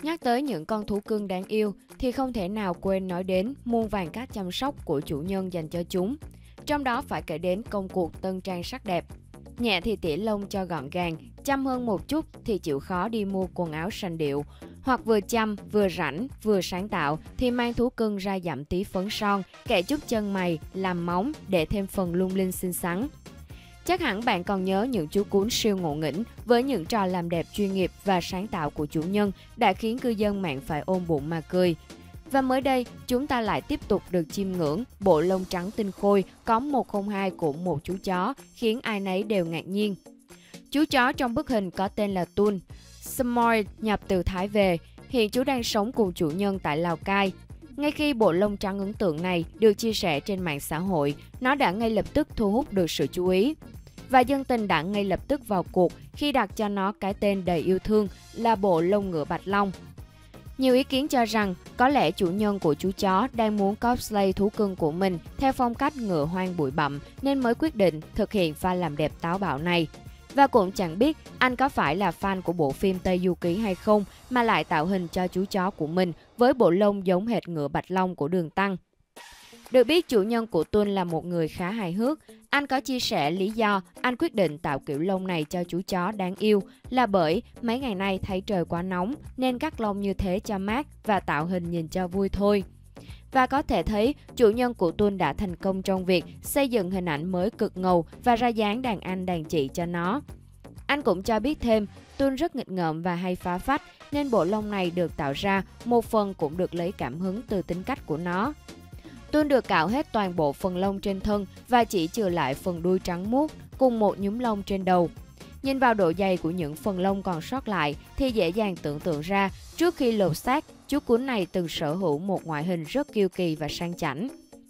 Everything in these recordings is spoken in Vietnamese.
Nhắc tới những con thú cưng đáng yêu thì không thể nào quên nói đến muôn vàn cách chăm sóc của chủ nhân dành cho chúng. Trong đó phải kể đến công cuộc tân trang sắc đẹp. Nhẹ thì tỉa lông cho gọn gàng, chăm hơn một chút thì chịu khó đi mua quần áo sành điệu. Hoặc vừa chăm, vừa rảnh, vừa sáng tạo thì mang thú cưng ra dặm tí phấn son, kẻ chút chân mày, làm móng để thêm phần lung linh xinh xắn. Chắc hẳn bạn còn nhớ những chú cún siêu ngộ nghĩnh với những trò làm đẹp chuyên nghiệp và sáng tạo của chủ nhân đã khiến cư dân mạng phải ôm bụng mà cười. Và mới đây, chúng ta lại tiếp tục được chiêm ngưỡng bộ lông trắng tinh khôi có 102 của một chú chó khiến ai nấy đều ngạc nhiên. Chú chó trong bức hình có tên là Tun, Samoyed nhập từ Thái về, hiện chú đang sống cùng chủ nhân tại Lào Cai. Ngay khi bộ lông trắng ấn tượng này được chia sẻ trên mạng xã hội, nó đã ngay lập tức thu hút được sự chú ý. Và dân tình đã ngay lập tức vào cuộc khi đặt cho nó cái tên đầy yêu thương là bộ lông ngựa bạch long. Nhiều ý kiến cho rằng có lẽ chủ nhân của chú chó đang muốn cosplay thú cưng của mình theo phong cách ngựa hoang bụi bặm nên mới quyết định thực hiện pha làm đẹp táo bạo này. Và cũng chẳng biết anh có phải là fan của bộ phim Tây Du Ký hay không mà lại tạo hình cho chú chó của mình với bộ lông giống hệt ngựa bạch long của Đường Tăng. Được biết chủ nhân của Tuân là một người khá hài hước. Anh có chia sẻ lý do anh quyết định tạo kiểu lông này cho chú chó đáng yêu là bởi mấy ngày nay thấy trời quá nóng nên cắt lông như thế cho mát và tạo hình nhìn cho vui thôi. Và có thể thấy chủ nhân của Tuân đã thành công trong việc xây dựng hình ảnh mới cực ngầu và ra dáng đàn anh đàn chị cho nó. Anh cũng cho biết thêm, Tuân rất nghịch ngợm và hay phá phách nên bộ lông này được tạo ra một phần cũng được lấy cảm hứng từ tính cách của nó. Tuân được cạo hết toàn bộ phần lông trên thân và chỉ chừa lại phần đuôi trắng muốt cùng một nhúm lông trên đầu. Nhìn vào độ dày của những phần lông còn sót lại thì dễ dàng tưởng tượng ra trước khi lột xác, chú cún này từng sở hữu một ngoại hình rất kiêu kỳ và sang chảnh.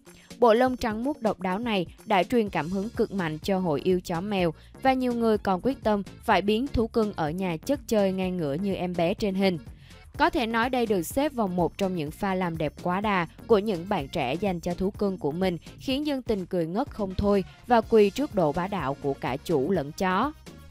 Bộ lông trắng muốt độc đáo này đã truyền cảm hứng cực mạnh cho hội yêu chó mèo và nhiều người còn quyết tâm phải biến thú cưng ở nhà chất chơi ngang ngửa như em bé trên hình. Có thể nói đây được xếp vào một trong những pha làm đẹp quá đà của những bạn trẻ dành cho thú cưng của mình, khiến dân tình cười ngất không thôi và quỳ trước độ bá đạo của cả chủ lẫn chó.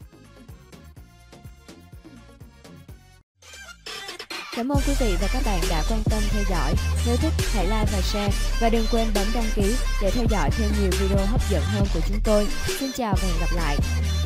Cảm ơn quý vị và các bạn đã quan tâm theo dõi. Nếu thích, hãy like và share và đừng quên bấm đăng ký để theo dõi thêm nhiều video hấp dẫn hơn của chúng tôi. Xin chào và hẹn gặp lại!